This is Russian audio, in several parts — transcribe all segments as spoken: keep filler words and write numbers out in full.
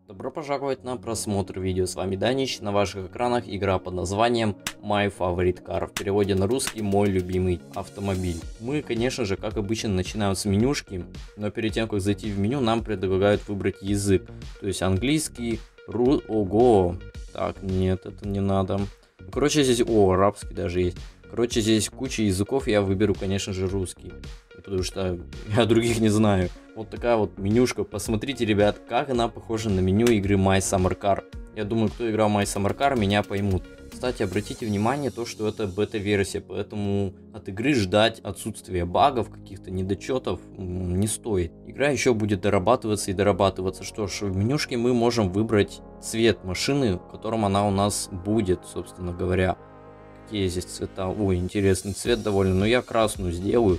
Добро пожаловать на просмотр видео, с вами Данич, на ваших экранах игра под названием My Favorite Car, в переводе на русский «Мой любимый автомобиль». Мы, конечно же, как обычно, начинаем с менюшки, но перед тем, как зайти в меню, нам предлагают выбрать язык, то есть английский, ру... ого, так, нет, это не надо. Короче, здесь, о, арабский даже есть. Короче, здесь куча языков, я выберу, конечно же, русский, потому что я других не знаю. Вот такая вот менюшка. Посмотрите, ребят, как она похожа на меню игры My Summer Car. Я думаю, кто играл My Summer Car, меня поймут. Кстати, обратите внимание, то, что это бета-версия, поэтому от игры ждать отсутствия багов, каких-то недочетов не стоит. Игра еще будет дорабатываться и дорабатываться. Что ж, в менюшке мы можем выбрать цвет машины, в котором она у нас будет, собственно говоря. Какие здесь цвета? Ой, интересный цвет довольно, но я красную сделаю.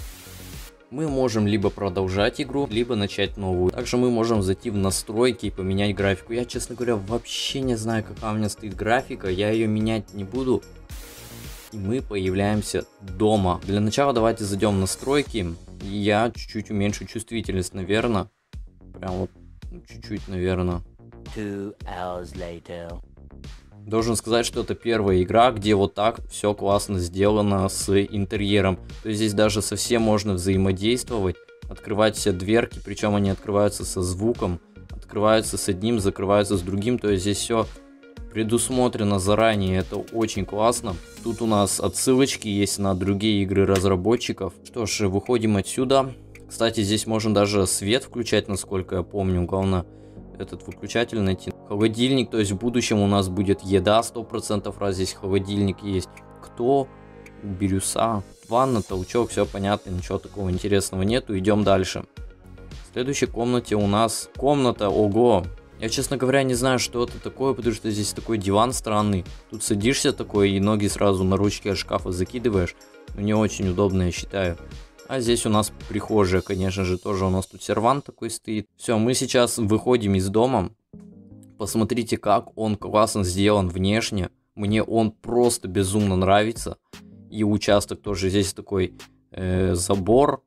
Мы можем либо продолжать игру, либо начать новую. Также мы можем зайти в настройки и поменять графику. Я, честно говоря, вообще не знаю, какая у меня стоит графика. Я ее менять не буду. И мы появляемся дома. Для начала давайте зайдем в настройки. Я чуть-чуть уменьшу чувствительность, наверное. Прям вот чуть-чуть, наверное. Two hours later. Должен сказать, что это первая игра, где вот так все классно сделано с интерьером. То есть здесь даже совсем можно взаимодействовать, открывать все дверки, причем они открываются со звуком, открываются с одним, закрываются с другим. То есть здесь все предусмотрено заранее, это очень классно. Тут у нас отсылочки есть на другие игры разработчиков. Что ж, выходим отсюда. Кстати, здесь можно даже свет включать, насколько я помню. Главное, этот выключатель найти. Холодильник, то есть в будущем у нас будет еда сто процентов, раз здесь холодильник есть. Кто? Бирюса. Ванна, толчок, все понятно, ничего такого интересного нету. Идем дальше. В следующей комнате у нас комната, ого. Я, честно говоря, не знаю, что это такое, потому что здесь такой диван странный. Тут садишься такой и ноги сразу на ручки от шкафа закидываешь. Не очень удобно, я считаю. А здесь у нас прихожая, конечно же, тоже у нас тут сервант такой стоит. Все, мы сейчас выходим из дома. Посмотрите, как он классно сделан внешне. Мне он просто безумно нравится. И участок тоже. Здесь такой э, забор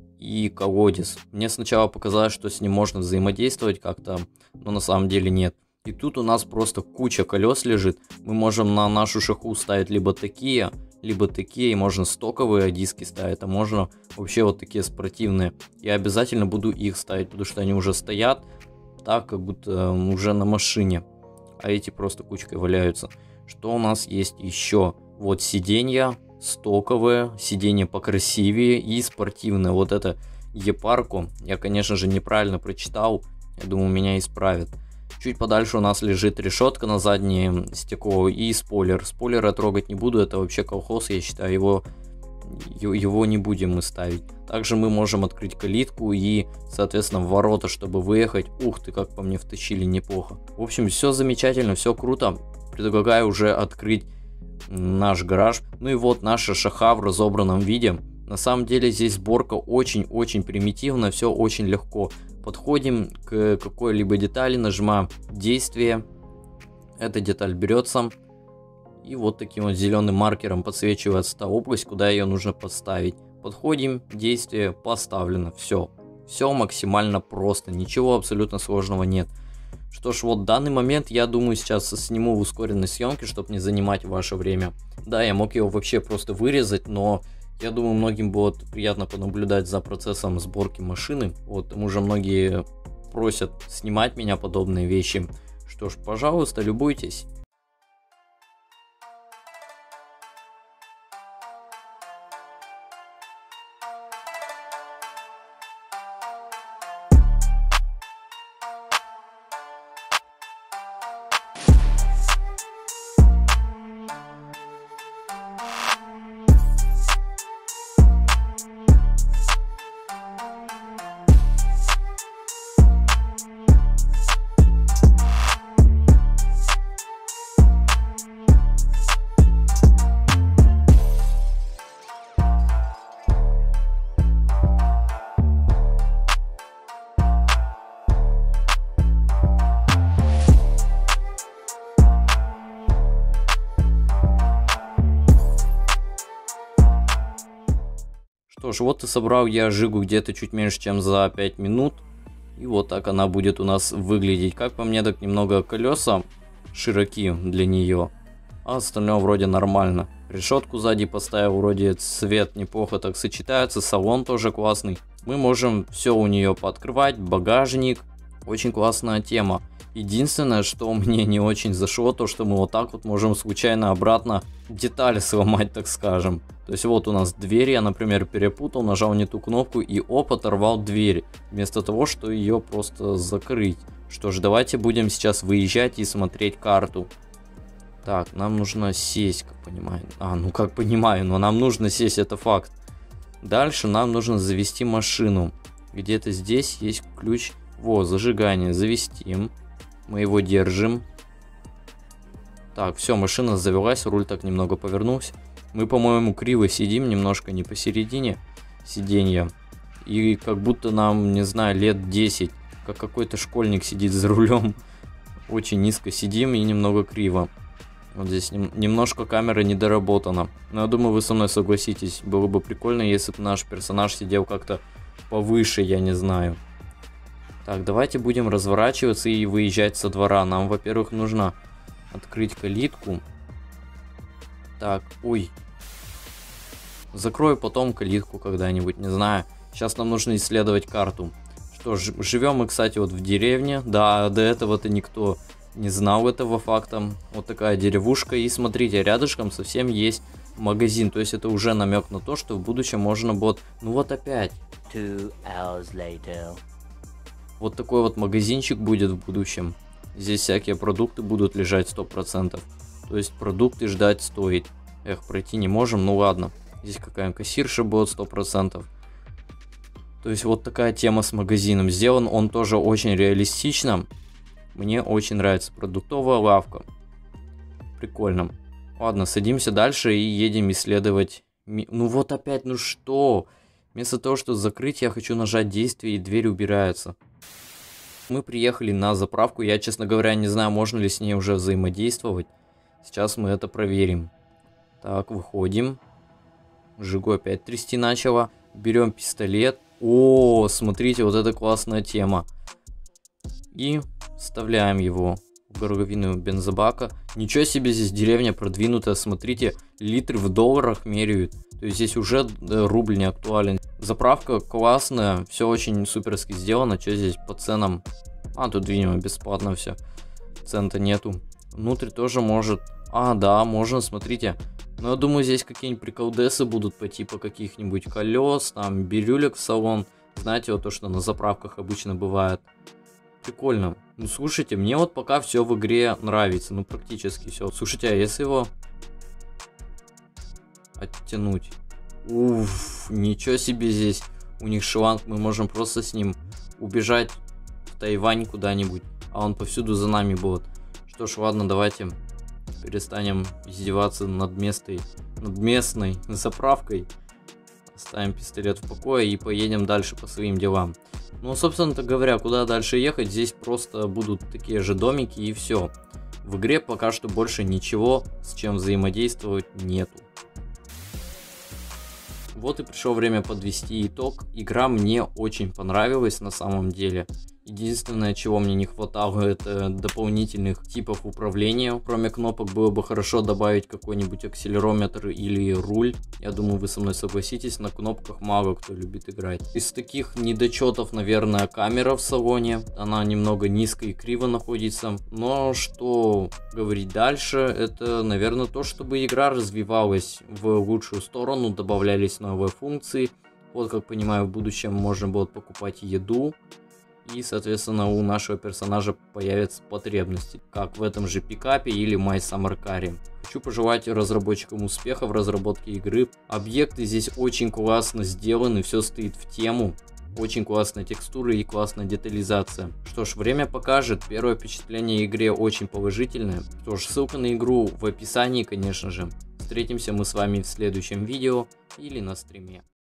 и колодец. Мне сначала показалось, что с ним можно взаимодействовать как-то, но на самом деле нет. И тут у нас просто куча колес лежит. Мы можем на нашу шаху ставить либо такие, либо такие, и можно стоковые диски ставить, а можно вообще вот такие спортивные. Я обязательно буду их ставить, потому что они уже стоят так, как будто уже на машине, а эти просто кучкой валяются. Что у нас есть еще? Вот сиденья стоковые, сиденья покрасивее и спортивные. Вот это Епарку я, конечно же, неправильно прочитал, я думаю, меня исправят. Чуть подальше у нас лежит решетка на заднее стекло и спойлер. Спойлера трогать не буду, это вообще колхоз, я считаю, его, его не будем мы ставить. Также мы можем открыть калитку и, соответственно, ворота, чтобы выехать. Ух ты, как по мне втащили, неплохо. В общем, все замечательно, все круто. Предлагаю уже открыть наш гараж. Ну и вот наша шаха в разобранном виде. На самом деле здесь сборка очень-очень примитивная, все очень легко. Подходим к какой-либо детали, нажимаем действие, эта деталь берется, и вот таким вот зеленым маркером подсвечивается та область, куда ее нужно поставить. Подходим, действие поставлено, все. Все максимально просто, ничего абсолютно сложного нет. Что ж, вот в данный момент, я думаю, сейчас сниму в ускоренной съемке, чтобы не занимать ваше время. Да, я мог его вообще просто вырезать, но... Я думаю, многим будет приятно понаблюдать за процессом сборки машины. Вот, уже многие просят снимать меня подобные вещи. Что ж, пожалуйста, любуйтесь. Что ж, вот и собрал я Жигу где-то чуть меньше, чем за пять минут. И вот так она будет у нас выглядеть. Как по мне, так немного колеса широки для нее, а остальное вроде нормально. Решетку сзади поставил, вроде цвет неплохо так сочетается, салон тоже классный. Мы можем все у нее пооткрывать, багажник, очень классная тема. Единственное, что мне не очень зашло, то что мы вот так вот можем случайно обратно детали сломать, так скажем. То есть вот у нас дверь, я, например, перепутал, нажал не ту кнопку и оп, оторвал дверь, вместо того, что ее просто закрыть. Что ж, давайте будем сейчас выезжать и смотреть карту. Так, нам нужно сесть, как понимаю. А, ну как понимаю, но нам нужно сесть, это факт. Дальше нам нужно завести машину. Где-то здесь есть ключ. Во, зажигание, завести. Мы его держим. Так, все, машина завелась, руль так немного повернулся. Мы, по-моему, криво сидим, немножко не посередине сиденья. И как будто нам, не знаю, лет десять. Как какой-то школьник сидит за рулем. Очень низко сидим и немного криво. Вот здесь нем немножко камера недоработана. Но я думаю, вы со мной согласитесь. Было бы прикольно, если бы наш персонаж сидел как-то повыше, я не знаю. Так, давайте будем разворачиваться и выезжать со двора. Нам, во-первых, нужно открыть калитку. Так, ой. Закрою потом калитку когда-нибудь, не знаю. Сейчас нам нужно исследовать карту. Что ж, живем мы, кстати, вот в деревне. Да, до этого-то никто не знал этого факта. Вот такая деревушка. И смотрите, рядышком совсем есть магазин. То есть это уже намек на то, что в будущем можно будет... Ну вот опять. Two hours later. Вот такой вот магазинчик будет в будущем. Здесь всякие продукты будут лежать сто процентов. То есть продукты ждать стоит. Эх, пройти не можем, ну ладно. Здесь какая-нибудь кассирша будет сто процентов. То есть вот такая тема с магазином. Сделан он тоже очень реалистично. Мне очень нравится. Продуктовая лавка. Прикольно. Ладно, садимся дальше и едем исследовать. Ну вот опять, ну что? Вместо того, чтобы закрыть, я хочу нажать действие, и дверь убирается. Мы приехали на заправку. Я, честно говоря, не знаю, можно ли с ней уже взаимодействовать. Сейчас мы это проверим. Так, выходим. Жигу опять трясти начала. Берем пистолет. О, смотрите, вот это классная тема. И вставляем его в горловину бензобака. Ничего себе, здесь деревня продвинутая. Смотрите, литры в долларах меряют. То есть здесь уже рубль не актуален. Заправка классная, все очень суперски сделано. Что здесь по ценам? А, тут, видимо, бесплатно все. Цен-то нету. Внутрь тоже может... А, да, можно, смотрите. Но я думаю, здесь какие-нибудь приколдесы будут по типу каких-нибудь колес, там, бирюлек в салон. Знаете, вот то, что на заправках обычно бывает. Прикольно. Ну, слушайте, мне вот пока все в игре нравится. Ну, практически все. Слушайте, а если его оттянуть? Уф, ничего себе здесь. У них шланг, мы можем просто с ним убежать в Тайвань куда-нибудь. А он повсюду за нами будет. Что ж, ладно, давайте перестанем издеваться над местной, над местной заправкой. Оставим пистолет в покое и поедем дальше по своим делам. Ну, собственно-то говоря, куда дальше ехать? Здесь просто будут такие же домики и все. В игре пока что больше ничего, с чем взаимодействовать, нету. Вот и пришло время подвести итог. Игра мне очень понравилась на самом деле. Единственное, чего мне не хватало, это дополнительных типов управления. Кроме кнопок было бы хорошо добавить какой-нибудь акселерометр или руль. Я думаю, вы со мной согласитесь, на кнопках мало кто любит играть. Из таких недочетов, наверное, камера в салоне. Она немного низко и криво находится. Но что говорить дальше, это, наверное, то, чтобы игра развивалась в лучшую сторону, добавлялись новые функции. Вот, как понимаю, в будущем можно будет покупать еду. И, соответственно, у нашего персонажа появятся потребности, как в этом же пикапе или My Summer Car. Хочу пожелать разработчикам успеха в разработке игры. Объекты здесь очень классно сделаны, все стоит в тему. Очень классная текстура и классная детализация. Что ж, время покажет. Первое впечатление о игре очень положительное. Что ж, ссылка на игру в описании, конечно же. Встретимся мы с вами в следующем видео или на стриме.